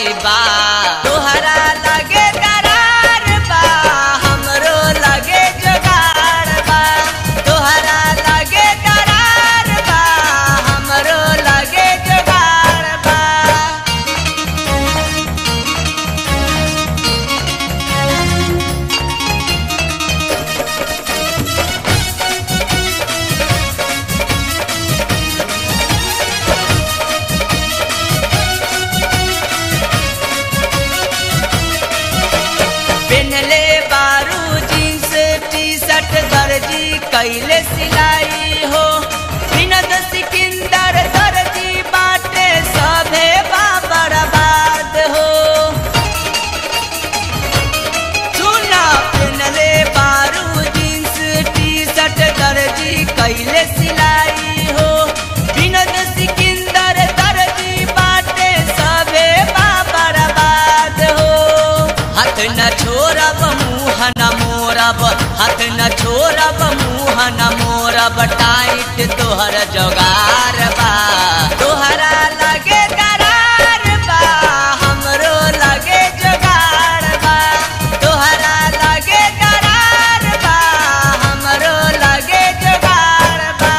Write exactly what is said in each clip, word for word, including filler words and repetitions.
आई बा। तोहरा लगे करार बा, हमरो लगे जुगाड़ बा। तोहरा लगे करार बा, हमरो लगे जुगाड़ बा। पेनले बारू जींस टी शर्ट दर्जी कैले सिलाई हो। विनोद सिकंदर दर्जी बाटे सभे बा बर्बाद हो। सुना पेनले बारू जींस टी शर्ट दर्जी कैले सिलाई हो। विनोद सिकंदर दर्जी बाटे सभे बा बर्बाद हो। हाथ न छोड़ब मुँह न मोरब, हाथ न छोड़ब मुँह न मोरब, टाइट तोहर जोगार बा। तोहरा लगे करार बा, हमरो लगे जोगाड़ बा। तोहरा लगे करार बा, हमरो लगे जोगाड़ बा।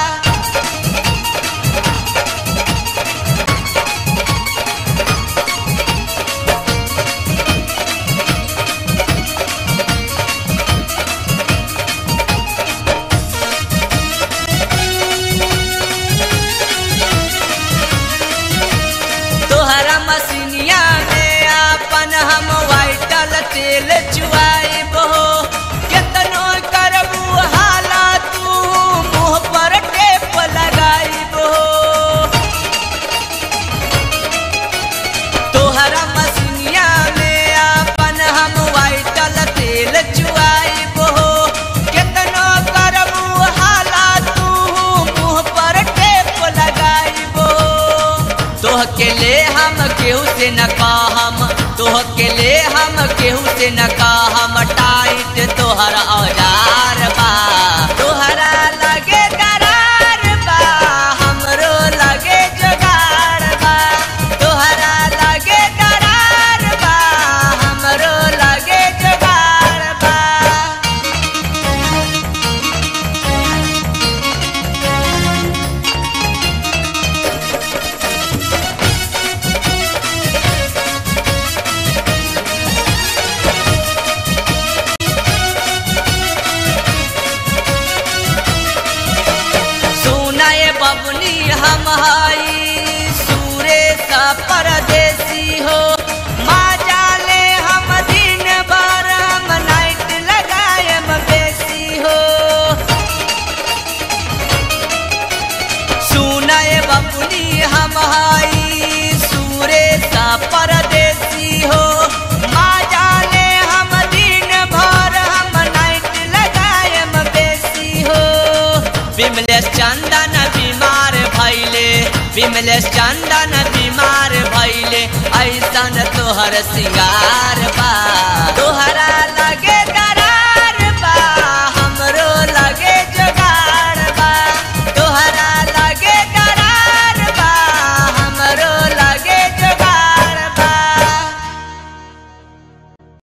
तोहरा मसीनिया में अपन हम वाइटल तेल चुआइब हो। केतनो करबू हाला तू मुँह पर टेप लगाइब हो। तोहरा मसीनिया में अपन हम वाइटल तेल चुआइब हो। केतनो करबू हाला तू मुँह पर टेप लगाइब हो। तोह के ले हम केहू से न कहम, तोह के ले हम केहू से न कहम, टाइट तोहर औजार बा। तोहरा लगे करार बा, हमरो लगे जुगाड़ बा। तोहरा लगे करार बा, हमरो लगे जुगाड़ बा। सुनाए बबनी हम हई सुरेश परदेसी हो। माजा ले हम दिन भर हम नाइट लगायम बेसी हो। सुनाए बबनी हम हई सुरेश परदेसी हो। माजा ले हम दिन भर हम नाइट लगायम बेसी हो। विमलेश चंदन बीमार भैले, विमलेश चंदन बीमार भैले, ऐसन तोहर सिंगार बा।